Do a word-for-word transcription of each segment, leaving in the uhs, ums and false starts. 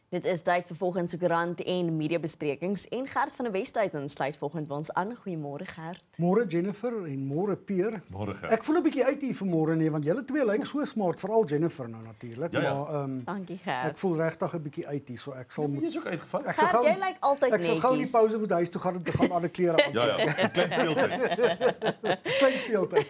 Dit is tyd vir volgens se koerant en mediabesprekings en Gert van Westhuizen sluit volgende by ons aan. Goeiemôre Gert. Môre Jennifer en môre Peer. Môre Gert. Ek voel 'n bietjie uit hier vanmôre nee, want julle twee lyk so smart, veral Jennifer nou natuurlik, ja, ja. maar ehm um, Dankie Gert. ek voel regtig 'n bietjie uit hier, so ek sal Jy is ook uitgevat. Ek Gert, jy lyk altyd Ek sal gou in die netjies. pouse moet huis toe gaan en te gaan ander klere aan. Ja ja, klein speeltyd. Klein speeltyd.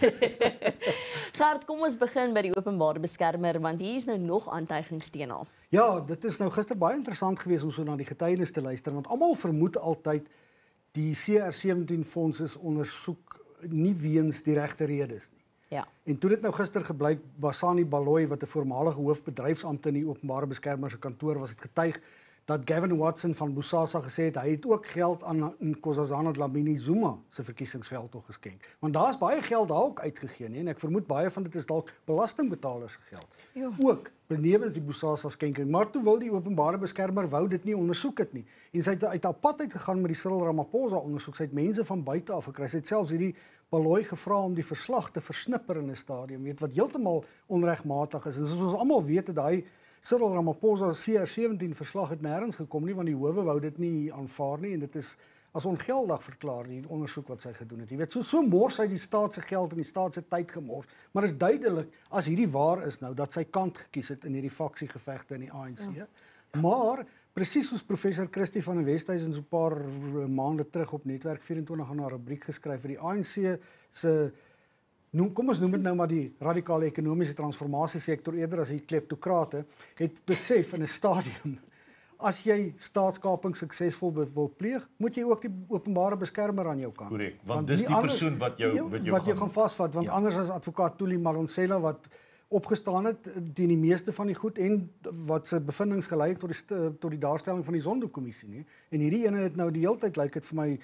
Gert, kom ons begin by die openbare beskermer want hier is nou nog aantuigings teen haar. Ja, dit is nou gister baie interessant geweest om so na die getuienis te luister, want almal vermoed altyd die C R sewentien fonds is ondersoek nie weens die regte redes nie. Ja. En toe dit nou gister gebleik, Basani Baloyi wat 'n voormalige hoofbedryfsamptenaar in die openbare beskermer se kantoor was, het getuig dat Gavin Watson van Bosasa gesê het hy het ook geld aan Nkosazana Dlamini Zuma se verkiesingsveldtog geskenk. Want daar's baie geld daar ook uitgegee, nee, en ek vermoed baie van dit is dalk belastingbetalers se geld. Jo. Ook benewens die Bosasa skenking, maar toe wil die openbare beskermer wou dit nie ondersoek het nie. En sy het uit haar pad uit gegaan met die Cyril Ramaphosa ondersoek. Sy het mense van buite af gekry. Sy het selfs hierdie Baloyi gevra om die verslag te versnipper in 'n stadium, weet wat heeltemal onregmatig is. En soos ons almal weet, het daai Cyril Ramaphosa C R sewentien verslag het nêrens gekom nie, want die howe wou dit nie aanvaar nie en dit is as ongeldig verklaar die ondersoek wat sy gedoen het. Jy weet, so so mors hy die staat se geld en die staat se tyd gemors. Maar is duidelik as hierdie waar is nou dat sy kant gekies het in hierdie faksiegevegte in die A N C. Ja. Maar presies soos professor Christie van Westhuizen so 'n paar maande terug op Netwerk vyf-en-twintig aan 'n rubriek geskryf vir die A N C se noem kom ons noem dit nou maar die radikale ekonomiese transformasiesektor eerder as die kleptokrate het besef in 'n stadium as jy staatskaping suksesvol wil pleeg, moet jy ook die openbare beskermer aan jou kant. Korrek, want, want dis die anders, persoon wat jou wat jou wat jy gaan, gaan vasvat, want ja. anders as advokaat Tuli Malonsela wat opgestaan het teen die meeste van die goed en wat se bevindinge gelei het tot die tot die daarstelling van die Zondo-kommissie nie. En hierdie ene het nou die hele tyd lyk dit vir my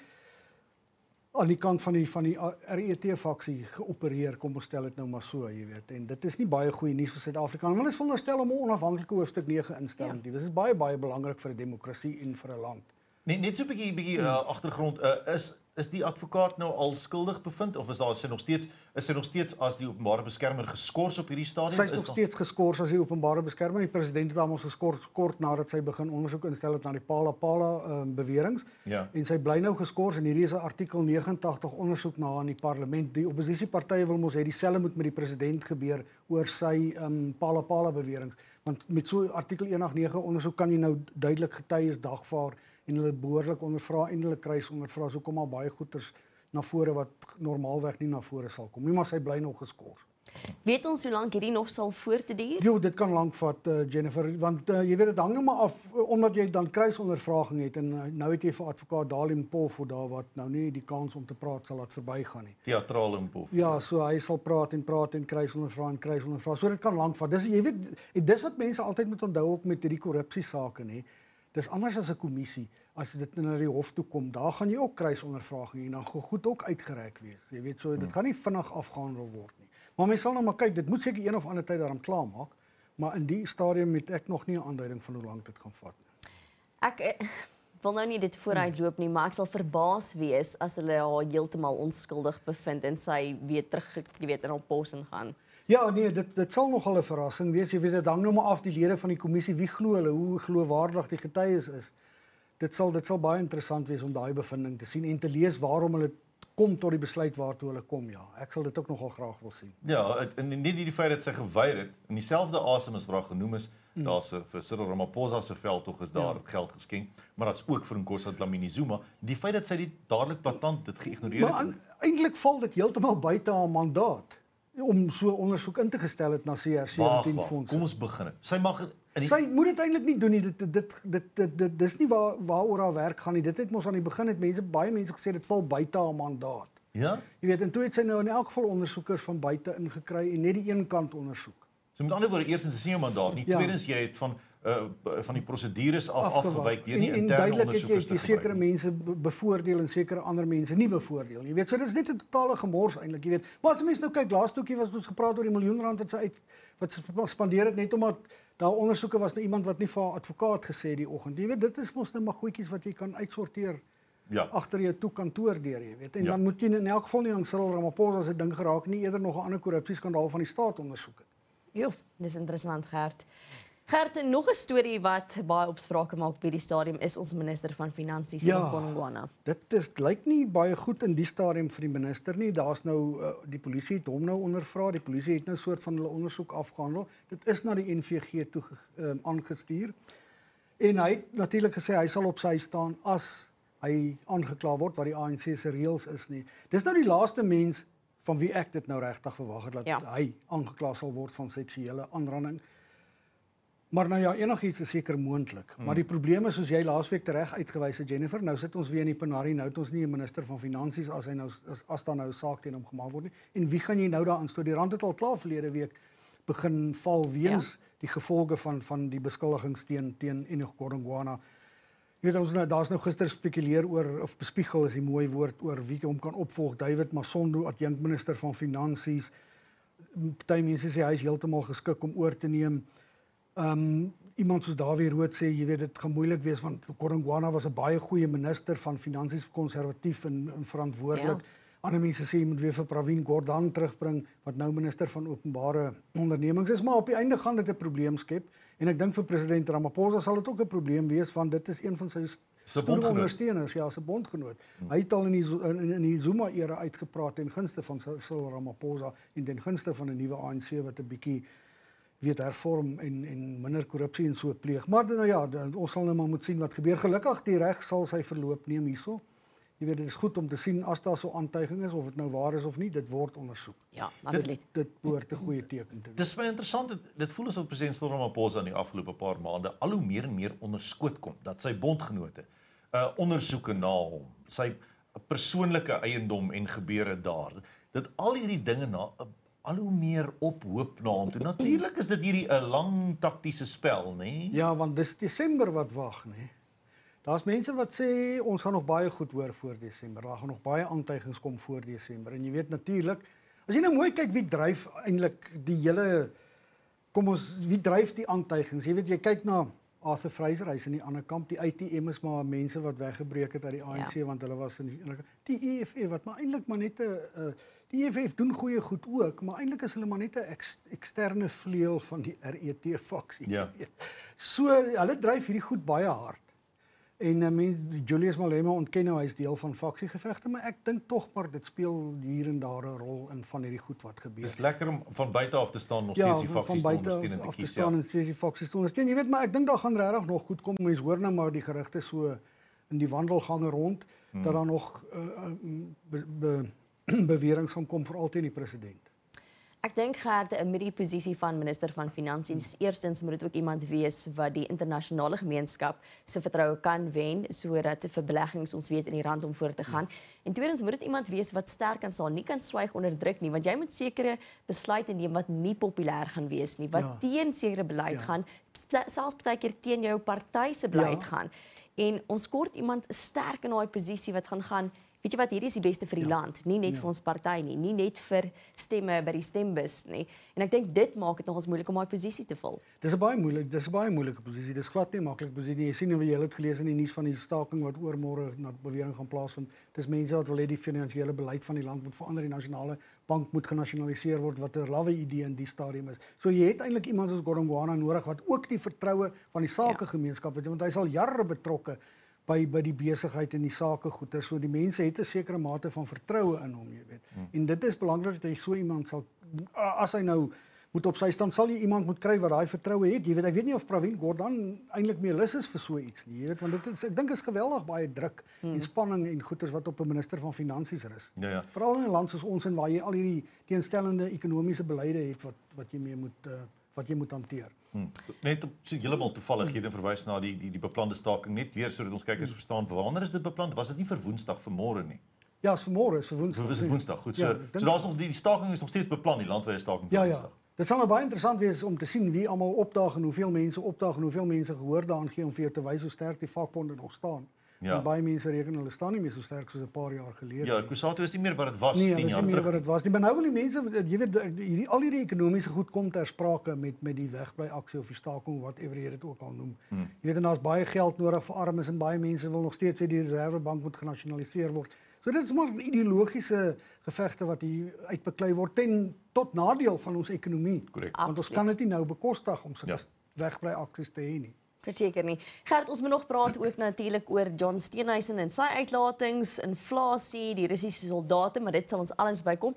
aan die kant van die van die R E T-faksie geopereer, kom ons stel dit nou maar so, jy weet. En dit is nie baie goeie nuus vir Suid-Afrika nie. Hulle is veronderstel om 'n onafhanklike hoofstuk nege instelling te wees. Dit is baie baie belangrik vir 'n demokrasie en vir 'n land. Net net so 'n bietjie bietjie uh, agtergrond uh, is is die advokaat nou al skuldig bevind of is daar sy nog steeds is sy nog steeds as die openbare beskermer geskort op hierdie stadium? Sy is nog steeds geskort as die openbare beskermer. Die president het hom ons geskort kort nadat sy begin ondersoek instel het na die Pala Pala um, beweringe. Ja. En sy bly nou geskort en hierdie is 'n artikel nege en tagtig ondersoek na in die parlement. Die oppositiepartye wil mos hê dieselfde moet met die president gebeur oor sy um, Pala Pala beweringe. Want met so artikel een agt nege ondersoek kan jy nou duidelik getuies dagvaar en hulle behoorlik ondervra en hulle kruis ondervra. So kom al baie goeters na vore wat normaalweg nie na vore sal kom nie, maar sy bly nog geskort. Weet ons hoe lank hierdie nog sal voortduur? Jo, dit kan lank vat uh, Jennifer, want uh, jy weet dit hang nou maar af uh, omdat jy dan kruisondervraging het en uh, nou het jy vir advokaat Dalim Pof daar wat nou nie die kans om te praat sal laat verbygaan nie. Teatraal in Pof. Ja, so hy sal praat en praat en kruisondervra en kruisondervra. So dit kan lank vat. Dis jy weet dis wat mense altyd moet onthou ook met hierdie korrupsiesake nê. Dis anders as 'n kommissie. As dit na die hof toe kom, daar gaan jy ook kruisondervraging en dan gaan goed ook uitgereik wees. Jy weet so, dit gaan nie vinnig afgehandel word nie. Maar mens sal nou maar kyk, dit moet seker een of ander tyd daarom klaar maak, maar in die stadium het ek nog nie 'n aanduiding van hoe lank dit gaan vat nie. Ek eh, wil nou nie dit vooruitloop nie, maar ek sal verbaas wees as hulle haar heeltemal onskuldig bevind en sy weer terug, jy weet, in haar pos ingaan. Ja, nee, dit dit sal nogal 'n verrassing wees. Jy weet dit hang nou maar af die lede van die kommissie wie glo hulle, hoe geloofwaardig die getuies is. Dit sal dit sal baie interessant wees om daai bevinding te sien en te lees waarom hulle kom tot die besluit waartoe hulle kom, ja. Ek sal dit ook nogal graag wil sien. Ja, en nie die feit dat sy geweier het in dieselfde asem as wat genoem is, mm. daar's vir Cyril Ramaphosa se veldtog is daar ja. geld geskenk, maar dat's ook vir Nkosi Dlamini Zuma. Die feit dat sy dit dadelik platant dit geïgnoreer het. Maar eintlik val dit heeltemal buite haar mandaat om so ondersoek in te gestel het na C R sewentien fondse. Kom ons begin. Sy mag in die... Sy moet dit eintlik nie doen nie. Dit dit dit dit dit dis nie waar waaroor haar werk gaan nie. Dit het mos aan die begin het mense baie mense gesê dit val buite haar mandaat. Ja? Jy weet, en toe het sy nou in elk geval ondersoekers van buite ingekry en net die een kant ondersoek. So met ander woorde, eerstens is nie 'n mandaat nie. Ja. Tweedens jy het van uh, van die prosedures af afgewyk deur nie en, interne en ondersoekers te gebruik. En sekere mense bevoordeel en sekere ander mense nie bevoordeel nie. Jy weet, so dis net 'n totale gemors eintlik, jy weet. Maar as mense nou kyk, laastoekie was ons gepraat oor die miljoen rand wat sy uit wat sy spandeer het net omdat daar ondersoeke was na iemand wat nie vir haar advokaat gesê die oggend. Jy weet, dit is mos nou maar goedjies wat jy kan uitsorteer. Ja. Agter jou toe kantoor deur, jy weet. En ja. dan moet jy in elk geval nie aan Cyril Ramaphosa se ding geraak nie, eerder nog 'n ander korrupsieskandaal van die staat ondersoek het. Jo, dis interessant, Gert. Gert, nog 'n storie wat baie opsprake maak by die stadium is ons minister van Finansies Ja. in Koerantbespreking. Dit is lyk nie baie goed in die stadium vir die minister nie. Daar's nou uh, die polisie het hom nou ondervra. Die polisie het nou 'n soort van hulle ondersoek afgehandel. Dit is na die N V G toe um, aangestuur. En hy het natuurlik gesê hy sal op sy staan as hy aangekla word wat die A N C se reëls is nie. Dis nou die laaste mens van wie ek dit nou regtig verwag het dat ja. hy aangekla sal word van seksuele aanranding. Maar nou ja, enigiets is seker moontlik. Hmm. Maar die probleem is soos jy laasweek reg uitgewys het Jennifer, nou sit ons weer in die penarie, nou het ons nie 'n minister van finansies as hy nou as, as daar nou 'n saak teen hom gemaak word nie. En wie gaan jy nou daaraan stoot? Die rand het al klaar verlede week begin val weens ja. die gevolge van van die beskuldigings teen teen Enoch Godongwana. Jy weet ons nou daar's nou gister spekuleer oor of bespiegel is die mooi woord oor wie hom kan opvolg. David Masondo, adjunkminister van finansies. Party mense sê hy is heeltemal geskik om oor te neem. Um, iemand soos Dawie Rood sê, jy weet dit gaan moeilik wees want Godongwana was 'n baie goeie minister van finansies, konservatief en, en verantwoordelik. Ja. Ander mense sê jy moet weer vir Pravin Gordhan terugbring wat nou minister van openbare ondernemings is, maar op die einde gaan dit 'n probleem skep en ek dink vir president Ramaphosa sal dit ook 'n probleem wees want dit is een van sy stoere ondersteuners, ja, sy bondgenoot. Hmm. Hy het al in die in, in die Zuma era uitgepraat ten gunste van Cyril Ramaphosa en ten gunste van 'n nuwe A N C wat 'n bietjie weet hervorm en en minder korrupsie en so pleeg. Maar nou ja, dan, ons sal nou maar moet sien wat gebeur. Gelukkig die reg sal sy verloop neem hierso. Jy weet dit is goed om te sien as daar so aantuigings is of dit nou waar is of nie, dit word ondersoek. Ja, absoluut. Dit, dit behoort 'n goeie teken te wees. Dis baie interessant. Dit, dit voel asof president Cyril Ramaphosa in die afgelope paar maande al hoe meer en meer onderskoot kom dat sy bondgenote uh ondersoeke na hom, sy persoonlike eiendom en gebeure daar. Dit al hierdie dinge na uh, al hoe meer ophoop na hom toe. Natuurlik is dit hierdie 'n lang taktiese spel, nê? Ja, want dis Desember wat wag, nê. Daar's mense wat sê ons gaan nog baie goed hoor voor Desember. Daar gaan nog baie aantuigings kom voor Desember. En jy weet natuurlik, as jy nou mooi kyk wie dryf eintlik die hele kom ons wie dryf die aantuigings. Jy weet jy kyk na Arthur Fraser, hy's in die ander kamp. Die I T M is maar mense wat weggebreek het uit die A N C ja. want hulle was in die ander kamp. Die E F F wat maar eintlik maar net 'n uh, die E F F doen goeie goed ook, maar eintlik is hulle maar net 'n ex, eksterne vleuel van die R E T faksie. Ja. So hulle dryf hierdie goed baie hard. En uh, mens, Julius Malema ontken nou hy is deel van faksiegevegte, maar ek dink tog maar dit speel hier en daar 'n rol in van hierdie goed wat gebeur. Dis lekker om van buite af te staan nog ja, steeds die faksies te ondersteun en te kies. Ja, kies. staan Ja, en steeds die faksies te ondersteun. Jy weet maar ek dink daar gaan regtig nog goed kom. Mense hoor nou maar die gerugte so in die wandelgange rond hmm. dat daar nog uh, be, be, beweringe gaan kom veral teen die president. Ek dink Gert, met die posisie van minister van Finansies, eerstens moet dit ook iemand wees wat die internasionale gemeenskap se vertroue kan wen sodat vir beleggings ons weet in die rand om voor te gaan. En tweedens moet dit iemand wees wat sterk kan staan, nie kan swyg onder druk nie, want jy moet sekere besluite neem wat nie populêr gaan wees nie, wat ja. teen sekere beleid ja. gaan, selfs baie keer teen jou party se beleid ja. gaan. En ons kort iemand sterk in daai posisie wat gaan gaan weet jy wat, hierdie is die beste vir die ja. land, nie net ja. vir ons party nie, nie net vir stemme by die stembus nie. En ek dink dit maak dit nogals moeilik om daai posisie te vul. Dis 'n baie moeilik, dis 'n baie moeilike posisie. Dis glad nie maklik posisie nie. Jy sien hoe jy het gelees in die nuus van die staking wat oormôre na bewering gaan plaasvind. Dis mense wat wil hê die finansiële beleid van die land moet verander, die nasionale bank moet genasionaliseer word wat 'n lawwe idee in die stadium is. So jy het eintlik iemand soos Godongwana nodig wat ook die vertroue van die sakegemeenskap het, want hy's al jare betrokke by by die besigheid en die sakegoeder. So die mense het 'n sekere mate van vertroue in hom, jy weet. Hmm. En dit is belangrik dat jy so iemand sal as hy nou moet op sy stand sal jy iemand moet kry wat daai vertroue het. Jy weet, ek weet nie of Pravin Gordhan eintlik meer lus is vir so iets nie, jy weet, want dit is ek dink is geweldig baie druk hmm. en spanning en goeders wat op 'n minister van finansies rus. Ja ja. Veral in 'n land soos ons en waar jy al hierdie teenstellende ekonomiese beleide het wat wat jy mee moet uh, wat jy moet hanteer. Hmm. Net op so heeltemal toevallighede verwys na die die die beplande staking net weer sodat ons kykers verstaan wanneer is dit beplan? Was dit nie vir Woensdag vir môre nie? Ja, is vir môre, is vir Woensdag. Vir Woensdag. Goed, so ja, dink, so daar's nog die, die staking is nog steeds beplan, die landwyse staking vir ja, Woensdag. Ja. Dit sal nou baie interessant wees om te sien wie almal opdaag en hoeveel mense opdaag en hoeveel mense gehoor daaraan gee om vir jou te wys hoe sterk die vakbonde nog staan. Ja. Baie mense reken hulle staan nie meer so sterk soos 'n paar jaar gelede. Ja, Kusato is nie meer wat dit was nee, tien jaar terug. Nee, nie meer wat dit was nie. Maar nou wil die mense, jy weet, hierdie al hierdie ekonomiese goed kom ter sprake met met die wegbly aksie of die staking whatever jy dit ook al noem. Hmm. Jy weet en daar's baie geld nodig vir armes en baie mense wil nog steeds hê die Reservebank moet genasionaliseer word. So dit is maar ideologiese gevegte wat hier uitbeklei word ten tot nadeel van ons ekonomie. Correct. Want ons kan dit nie nou bekostig om sulke ja. wegbrei aksies te hê nie. Verseker nie. Gert, ons moet nog praat ook natuurlik oor John Steenhuisen en sy uitlatings, inflasie, die Russiese soldate, maar dit sal ons alles bykom.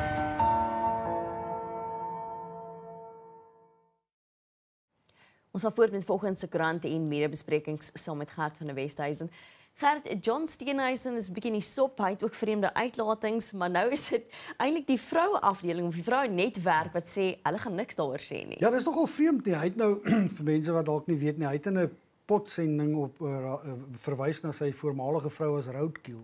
Ons sal voort met volgens se koerante en mediabesprekings saam met Gert van die Westhuizen. Gert, John Steenhuisen is 'n bietjie in die sop, hy het ook vreemde uitlatings, maar nou is dit eintlik die vroue afdeling of die vroue netwerk wat sê hulle gaan niks daaroor sê nie. Ja, dis nogal vreemd nie. Hy het nou vir mense wat dalk nie weet nie, hy het in 'n potsending op uh, uh, verwys na sy voormalige vrou as roadkill.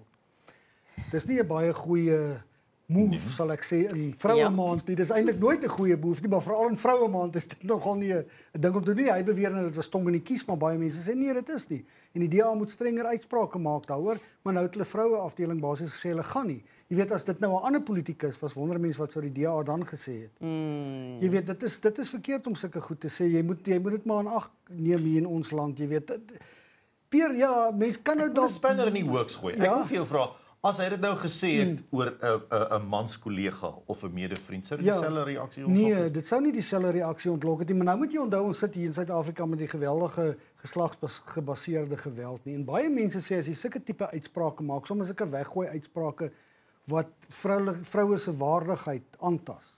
Dis nie 'n baie goeie move, nee. sal ek sê, in vroue maand nie. Dis eintlik nooit 'n goeie move nie, maar veral in vroue maand is dit nogal nie 'n ding om te doen nie. Hy beweer dat dit was tong in die kies, maar baie mense sê nee, dit is nie. En die D A moet strenger uitsprake maak daaroor, maar nou het hulle vroue afdeling basies gesê hulle gaan nie. Jy weet, as dit nou 'n ander politikus was, wonder mense wat sou die D A dan gesê het. Mm. Jy weet, dit is dit is verkeerd om sulke goed te sê. Jy moet jy moet dit maar in ag neem hier in ons land, jy weet. Pier, ja, mense kan nou dan 'n spanner in die hoogs gooi. Ja? Ek wil vir jou vra, as hy dit nou gesê het hmm. oor 'n 'n 'n manskollega of 'n medevriend, sou dit ja, dieselfde reaksie ontlok? Nee, dit sou nie dieselfde reaksie ontlok het nie, maar nou moet jy onthou ons sit hier in Suid-Afrika met die geweldige geslagsgebaseerde geweld nie. En baie mense sê as jy sulke tipe uitsprake maak, soms sulke weggooi uitsprake wat vroue vroue se waardigheid aantas,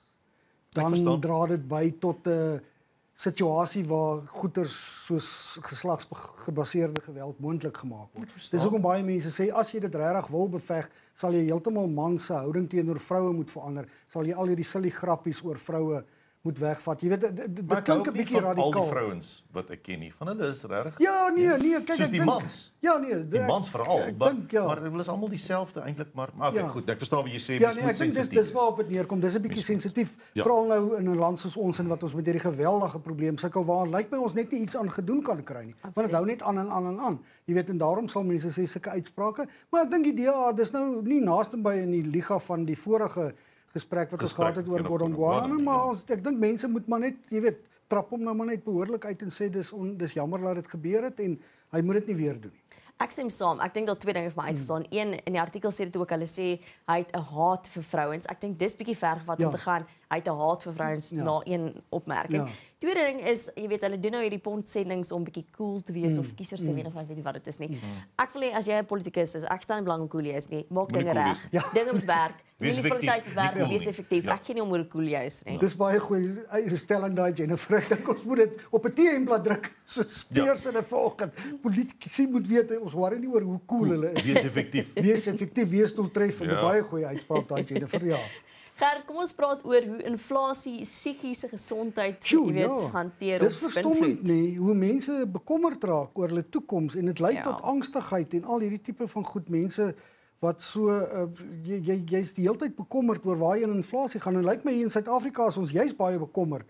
dan dra dit by tot 'n uh, situasie waar goeters soos geslagsgebaseerde geweld moontlik gemaak word. Dis hoekom baie mense sê as jy dit regtig wil beveg, sal jy heeltemal man se houding teenoor vroue moet verander. Sal jy al hierdie silly grappies oor vroue moet wegvat. Jy weet dit klink 'n bietjie radikaal. Al die vrouens wat ek ken nie, van hulle is regtig. Ja, nee, nee, kyk soos ek die dink, mans. Ja, nee, die mans veral, ek, ek maar, dink, ja. maar hulle is almal dieselfde eintlik, maar maar okay, ja. goed, ek verstaan wat jy sê, ja, mens nee, moet ek dink sensitief dis dis waarop dit neerkom. Dis 'n bietjie sensitief, ja. veral nou in 'n land soos ons en wat ons met hierdie geweldige probleem sukkel waar lyk my ons net nie iets aan gedoen kan kry nie. Want dit hou net aan en aan en aan. Jy weet, en daarom sal mense sê sulke uitsprake, maar ek dink die D A, dis nou nie naaste by in die liga van die vorige gesprek wat ons gehad het oor Koerantbespreking, maar ons, ek dink mense moet maar net, jy weet, trap hom nou maar net behoorlik uit en sê dis on, dis jammer dat dit gebeur het en hy moet dit nie weer doen nie. Ek stem saam. Ek dink daar twee dinge vir my uitstaan. Hmm. Een, in die artikel sê dit ook, hulle sê hy het 'n haat vir vrouens. Ek dink dis bietjie ver gevat ja. om te gaan. Hy het 'n haat vir vrouens ja. na een opmerking. Ja. Tweede ding is, jy weet, hulle doen nou hierdie pontsendings om bietjie cool te wees mm. of kiesers te mm. wen of ek weet nie wat dit is nie. Mm. Ek wil hê as jy 'n politikus is, ek staan nie belang om cool jy is nie. Maak dinge reg. Ja. Dinge moet werk. Munisipaliteit werk, cool wees effektief. Ja. Ek gee nie om hoe cool jy is nie. Dis baie goeie stelling daai Jennifer. Ek dink ons moet dit op 'n T M-blad druk so speers in 'n vanoggend. Politici moet weet ons worry nie oor hoe cool, cool. hulle is. Wees effektief. Wees effektief, wees doeltreffend. Ja. Baie goeie uitspraak daai Jennifer. Ja. Gert, kom ons praat oor hoe inflasie psigiese gesondheid, jy weet, ja, hanteer of beïnvloed. Dis verstommend nie, hoe mense bekommerd raak oor hulle toekoms en dit lei ja. tot angstigheid en al hierdie tipe van goed. Mense wat so uh, jy jy jy's die hele tyd bekommerd oor waar jy in inflasie gaan. En lyk my hier in Suid-Afrika is ons juist baie bekommerd.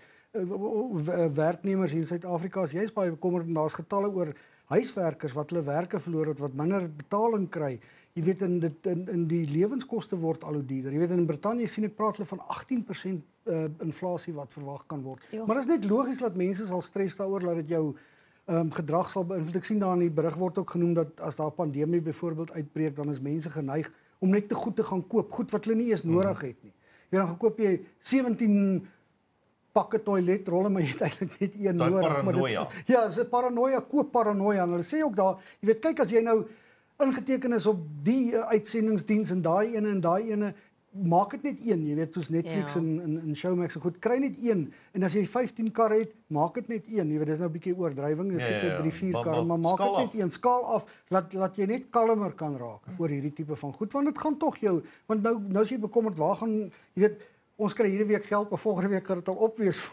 Uh, werknemers hier in Suid-Afrika is juist baie bekommerd en daar's getalle oor huiswerkers wat hulle werke verloor het, wat minder betaling kry. Jy weet in dit in, in die lewenskoste word al hoe duurder. Jy weet in Brittanje sien ek praat hulle van agttien persent uh, inflasie wat verwag kan word. Jo. Maar dit is net logies dat mense sal stres daaroor dat dit jou um, gedrag sal beïnvloed. Ek sien daar in die berig word ook genoem dat as daar 'n pandemie byvoorbeeld uitbreek, dan is mense geneig om net te goed te gaan koop, goed wat hulle nie eens nodig het nie. Jy dan koop jy sewentien pakke toiletrolle, maar jy het eintlik net een Daai nodig. Paranoia. Dit, ja, dis 'n paranoia, koop paranoia. En hulle sê ook daar, jy weet, kyk as jy nou ingeteken is op die uh, uitsendingsdiens en daai ene en daai ene, maak dit net een, jy weet, soos Netflix ja. en, en, en Showmax en goed, kry net een. En as jy vyftien karre het, maak dit net een. Jy weet, dis nou 'n bietjie oordrywing, dis seker ja, ja, drie, vier karre, maar maak dit net een, skaal af, laat laat jy net kalmer kan raak oor hierdie tipe van goed, want dit gaan tog jou, want nou nou as jy bekommerd, waar gaan, jy weet, ons kry hierdie week geld, maar volgende week kan dit al op wees.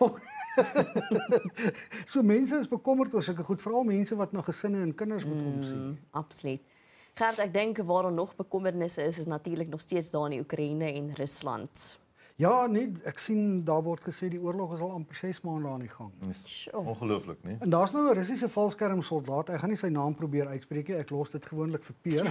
So mense is bekommerd oor sulke goed, veral mense wat na gesinne en kinders moet omsien. Mm, absoluut. Gert, ek dink waar er nog bekommernisse is, is natuurlik nog steeds daar in die Oekraïne en Rusland. Ja, nee, ek sien daar word gesê die oorlog is al amper ses maande aan die gang. Ongelooflik, nee. En daar's nou 'n Russiese valskermsoldaat. Ek gaan nie sy naam probeer uitspreek nie. Ek los dit gewoonlik vir Peer.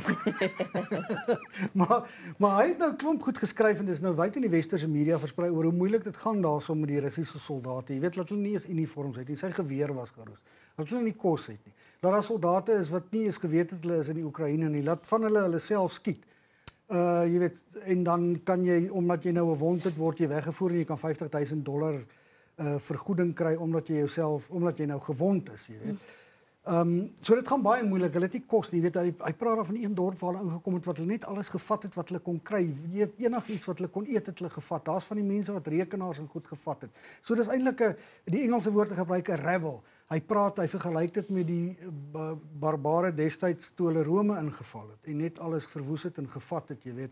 maar maar hy het nou klomp goed geskryf en dis nou wyd in die westerse media versprei oor hoe moeilik dit gaan daarso met die Russiese soldate. Jy weet dat hulle nie eens uniforms het nie. Sy geweer was geroes. Dat hulle nie kos het nie. Dat daar soldate is wat nie eens geweet het hulle is in die Oekraïne nie. Laat van hulle hulle self skiet. Uh jy weet, en dan kan jy, omdat jy nou 'n wond het, word jy weggevoer en jy kan vyftig duisend dollar uh, vergoeding kry omdat jy jouself omdat jy nou gewond is, jy weet. Ehm um, so dit gaan baie moeilik. Hulle het nie kos nie, jy weet hy hy praat daar van een dorp waar hulle ingekom het wat hulle net alles gevat het wat hulle kon kry. Jy weet enigiets wat hulle kon eet het hulle gevat. Daar's van die mense wat rekenaars en goed gevat het. So dis eintlik 'n die Engelse woord gebruik 'n rebel. Hy praat, hy vergelyk dit met die uh, barbare destyds toe hulle Rome ingeval het en net alles verwoes het en gevat het, jy weet.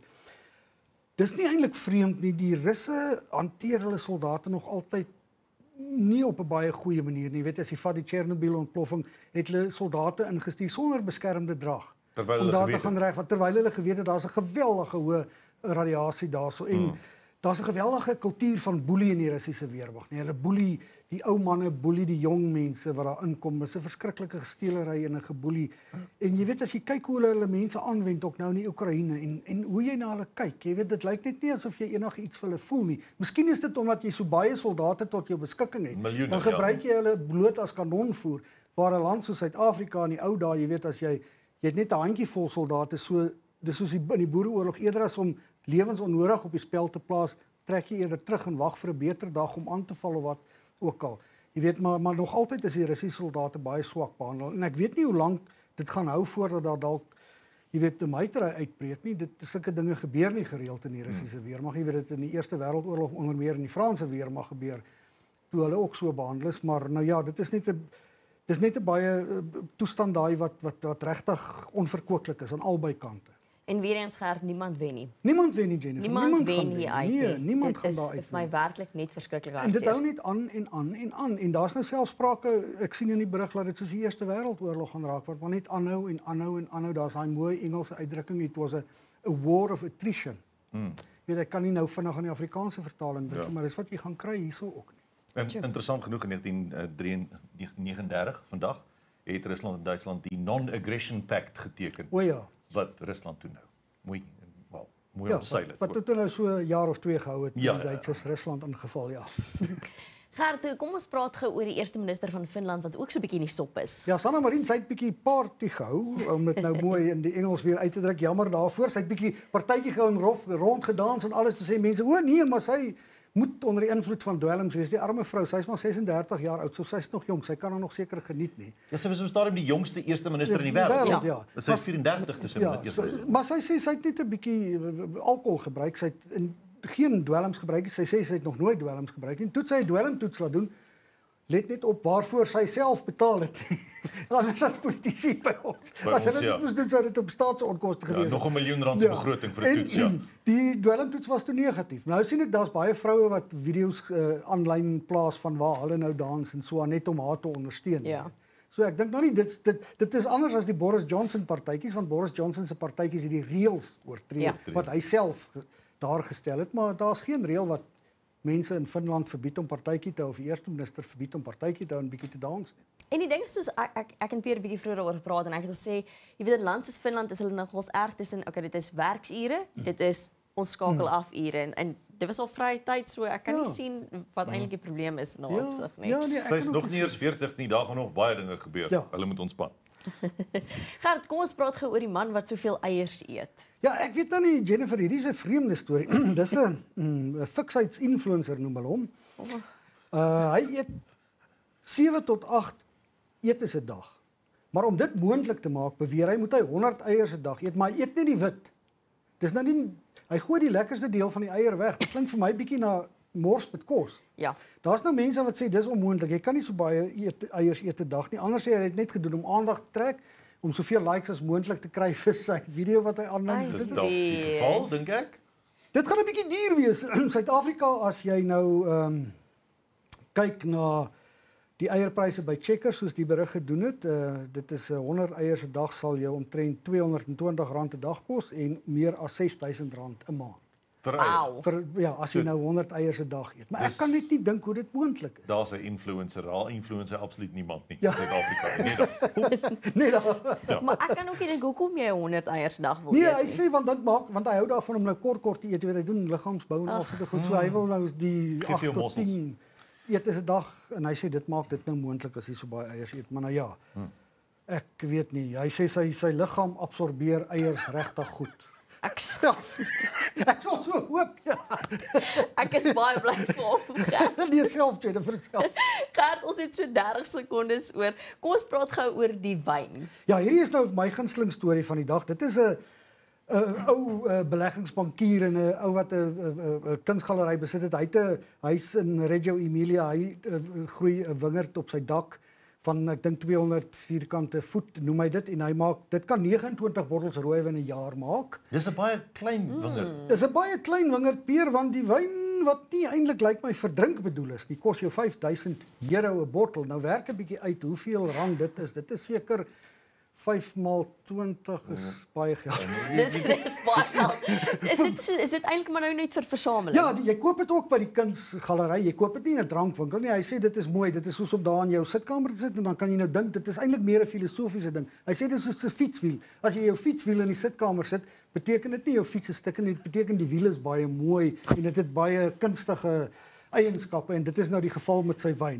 Dis nie eintlik vreemd nie, die Russe hanteer hulle soldate nog altyd nie op 'n baie goeie manier nie. Jy weet as jy vat die Chernobyl ontploffing, het hulle soldate ingestuur sonder beskermde drag. Terwyl om hulle daar geweet te gaan reg, want terwyl hulle geweet het daar's 'n geweldige hoë radiasie daarso en hmm. daar's 'n geweldige kultuur van boelie in die Russiese weermag. Nee, hulle boelie die ou manne, boelie die jong mense wat daar inkom. Dit is 'n verskriklike gesteelery en 'n geboelie. En jy weet as jy kyk hoe hulle hulle mense aanwend ook nou in die Oekraïne en en hoe jy na hulle kyk, jy weet dit lyk net nie asof jy enigiets vir hulle voel nie. Miskien is dit omdat jy so baie soldate tot jou beskikking het. Miljoene, dan gebruik jy hulle bloot as kanonvoer. Waar 'n land soos Suid-Afrika in die ou dae, jy weet as jy jy het net 'n handjievol soldate, so dis soos die, in die boereoorlog eerder as om lewens onnodig op die spel te plaas, trek jy eerder terug en wag vir 'n beter dag om aan te val of wat ook al. Jy weet maar maar nog altyd is die Russiese soldate baie swak behandel en ek weet nie hoe lank dit gaan hou voordat daar dalk jy weet 'n muitery uitbreek nie. Dit sulke dinge gebeur nie gereeld in die Russiese weermag. Jy weet dit in die Eerste Wêreldoorlog onder meer in die Franse weermag gebeur toe hulle ook so behandel is, maar nou ja, dit is net 'n dis net 'n baie uh, toestand daai wat wat wat regtig onverkooklik is aan albei kante. En weer eens Gert, niemand wen nie. Niemand wen nie, Jennifer. Niemand, niemand wen hier uit nie. Nee, niemand dit gaan is daar uit. Dit is vir my werklik net verskriklik hartseer. En dit hou hartseer. net aan en aan en aan. En daar's nou selfs sprake, ek sien in die berig dat dit soos die Eerste Wêreldoorlog gaan raak, wat maar net aanhou en aanhou en aanhou. Daar's daai mooi Engelse uitdrukking, it was a, a war of attrition. Hmm. Weet ek kan nie nou vinnig aan die Afrikaanse vertaling dink, ja. maar dis wat jy gaan kry hierso ook nie. En interessant genoeg in negentien negenendertig vandag het Rusland en Duitsland die Non-Aggression Pact geteken. O ja. Wat Rusland toe nou mooi wel mooi ja, omseil het. Wat wat het nou so 'n jaar of twee gehou het ja, die Duitsers ja. Rusland ingeval, ja. Gert, kom ons praat gou oor die eerste minister van Finland wat ook so 'n bietjie in die sop is. Ja, Sanna Marin, sy het bietjie party gehou om dit nou mooi in die Engels weer uit te druk. Jammer daarvoor. Sy het bietjie partytjie gehou en rof rond gedans en alles te sê mense, o nee, maar sy moet onder die invloed van dwelms wees. Die arme vrou, sy's maar ses en dertig jaar oud, so sy's nog jonk. Sy kan haar nog seker geniet nie. Ja, sy was op stadium die jongste eerste minister in die wêreld. Ja. ja. Sy is vyf en dertig tussen ja, met eers. Maar sy sê sy het net 'n bietjie alkohol gebruik. Sy het in, geen dwelms gebruik nie. Sy sê sy het nog nooit dwelms gebruik nie. Toe sy 'n dwelmtoets laat doen, let net op waarvoor sy self betaal het. Anders as politici by ons. By as ons, hulle dit ja. moes doen, sou dit op staatsonkoste gewees Ja, het. nog 'n miljoen rand se Ja. begroting vir 'n toets, ja. Die dwelmtoets was toe negatief. Nou sien ek daar's baie vroue wat video's aanlyn uh, plaas van waar hulle nou dans en so aan net om haar te ondersteun. Ja. So ek dink nou nie dit dit dit is anders as die Boris Johnson partytjies, want Boris Johnson se partytjies het die reëls oortree Ja. wat hy self daar gestel het, maar daar's geen reël wat mense in Finland verbied om partytjie te hou of die eerste minister verbied om partytjie te hou en bietjie te dans nie. En die ding is soos ek ek, ek en Pierre bietjie vroeër daaroor gepraat en ek het gesê, jy weet in 'n land soos Finland is hulle nogals erg tussen okay, dit is werksure, dit is ons skakel af ure en, en dit was al vrye tyd, so ek kan Ja. nie sien wat eintlik die probleem is nou Ja, op sig nie. ja, nee, ek Sy is kan nog ook nie eers veertig nie, daar gaan nog baie dinge gebeur. Ja. Hulle moet ontspan. Gert, kom ons praat gou oor die man wat soveel eiers eet. Ja, ek weet nou nie, Jennifer, hierdie is 'n vreemde storie. Dis 'n 'n fiksheids-influencer noem hulle hom. Uh hy eet sewe tot agt etes 'n dag. Maar om dit moontlik te maak, beweer hy moet hy honderd eiers 'n dag eet, maar hy eet net die wit. Dis nou nie hy gooi die lekkerste deel van die eier weg. Dit klink vir my bietjie na mors met kos. Ja. Daar's nou mense wat sê dis onmoontlik. Jy kan nie so baie eet, eiers eet 'n dag nie. Anders sê hy het net gedoen om aandag te trek, om soveel likes as moontlik te kry vir sy video wat hy aanneem. Dis dalk die geval, dink ek. Dit gaan 'n bietjie duur wees in Suid-Afrika as jy nou ehm um, kyk na die eierpryse by Checkers soos die berig gedoen het. Uh, dit is uh, honderd eiers 'n dag sal jou omtrent tweehonderdtwintig rand 'n dag kos en meer as ses duisend rand 'n maand. Vir eiers. Wow. Vir ja, as jy nou honderd eiers 'n dag eet. Maar ek Dis- kan net nie dink hoe dit moontlik is. Daar's 'n influencer, al influencer absoluut niemand nie Ja. in Suid-Afrika nie. Nee, Nee, da, Ja. Maar ek kan ook nie dink hoekom jy honderd eiers 'n dag wil nee, eet. hy nie. sê want dit maak want hy hou daarvan om nou kort kort te eet. Jy weet hy doen liggaamsbou en al sulke goed. So hy wil nou die Geef agt jou tot mossels. tien eet is 'n dag en hy sê dit maak dit nou moontlik as jy so baie eiers eet. Maar nou ja. Hmm. Ek weet nie. Hy sê sy sy liggaam absorbeer eiers regtig goed. Ek Ja, ek sal so hoop. Ja. ek is baie bly vir hom. Gert. Nee, self Jennifer self. Gert, ons het so dertig sekondes oor. Kom ons praat gou oor die wyn. Ja, hierdie is nou my gunsteling storie van die dag. Dit is 'n 'n ou uh, beleggingsbankier en 'n ou wat 'n uh, uh, kunsgalery besit het. Hy het 'n huis in Reggio Emilia. Hy uh, groei 'n wingerd op sy dak van ek dink tweehonderd vierkante voet noem hy dit en hy maak dit kan nege en twintig bottels rooiwyn 'n jaar maak. Dis 'n baie klein wingerd. Dis 'n baie klein wingerd Peer want die wyn wat nie eintlik lyk my vir drink bedoel is, die kos jou vyf duisend euro 'n bottel. Nou werk 'n bietjie uit hoeveel rand dit is. Dit is seker vyf maal twintig is baie geld. Dis dis baie geld. Is dit is dit eintlik maar nou net vir versameling? Ja, die, jy koop dit ook by die kunsgalery. Jy koop dit nie in 'n drankwinkel nie. Hy sê dit is mooi. Dit is soos om daar in jou sitkamer te sit en dan kan jy nou dink dit is eintlik meer 'n filosofiese ding. Hy sê dit is soos 'n fietswiel. As jy jou fietswiel in die sitkamer sit, beteken dit nie jou fiets is stik nie. Dit beteken die wiel is baie mooi en dit het baie kunstige eienskappe en dit is nou die geval met sy wyn.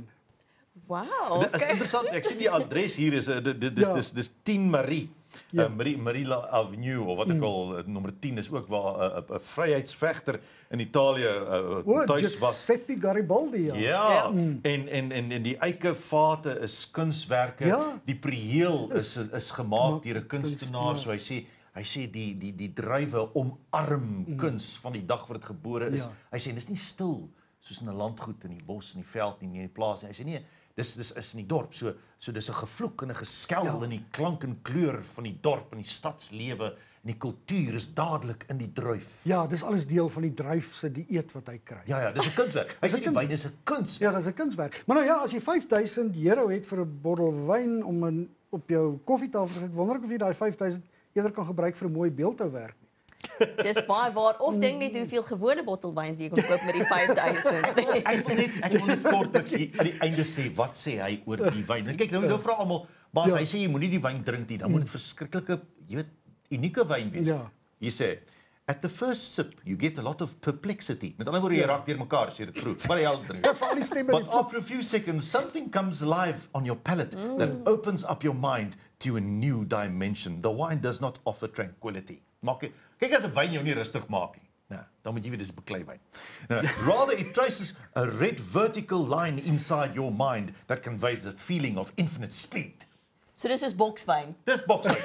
Wow. Dit is Okay. interessant. Ek sien die adres hier is uh, dit dit dis Ja. dis dis tien Marie. Ja. Uh, Marie Marilla Avenue of wat ek al uh, nommer tien is ook waar 'n uh, 'n uh, vryheidsvegter in Italië uh, O, tuis was. Giuseppe Garibaldi. Ja. Ja, Ja. en en en en die eikevate is kunswerke. Ja. Die prieel is is gemaak deur 'n kunstenaar. kunstenaar. So hy sê hy sê die die die druiwe omarm kuns van die dag wat dit gebore is. Ja. Hy sê dis nie stil soos in 'n landgoed in die bos en die veld nie, nie in die plaas nie. Hy sê nee, dis dis is in die dorp. So so dis 'n gevloek en 'n geskel Ja. in die klank en kleur van die dorp en die stadslewe en die kultuur is dadelik in die druif. Ja, dis alles deel van die druif se dieet wat hy kry. Ja ja, dis 'n kunswerk. Hy Dis sê 'n die kuns- wyn is 'n kuns. Ja, dis 'n kunswerk. Maar nou ja, as jy vyf duisend euro het vir 'n bottel wyn om in, op jou koffietafel te sit, wonder ek of jy daai vyf duisend eerder kan gebruik vir 'n mooi beeldhouwerk nie. Dis baie waar. Of dink net hoeveel gewone bottelwyn jy kan koop met die vyf duisend. Ek wil net ek wil net kortliks hier aan die einde sê wat sê hy oor die wyn. En kyk nou nou vra almal, baas, Ja. hy sê jy moenie die wyn drink nie, dan moet dit verskriklike, jy weet, unieke wyn wees. Ja. Hy sê at the first sip you get a lot of perplexity. Met ander woorde jy raak deur mekaar as jy dit proef. Maar jy al drink. Ja, vir al die stemme. But after a few seconds, something comes alive on your palate that opens up your mind to a new dimension. The wine does not offer tranquility. Maak jy, kyk as 'n wyn jou nie rustig maak nie. Nou, dan moet jy weet dis beklei wyn. Nou, rather it traces a red vertical line inside your mind that conveys a feeling of infinite speed. So dis is bokswyn. Dis bokswyn.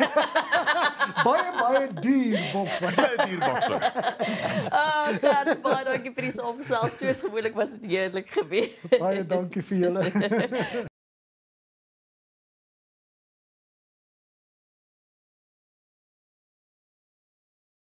Baie baie duur bokswyn. Baie duur bokswyn. Oh, Gert, baie dankie vir die saamgesels. Soos gewoonlik was dit heerlik geweest. Baie dankie vir julle.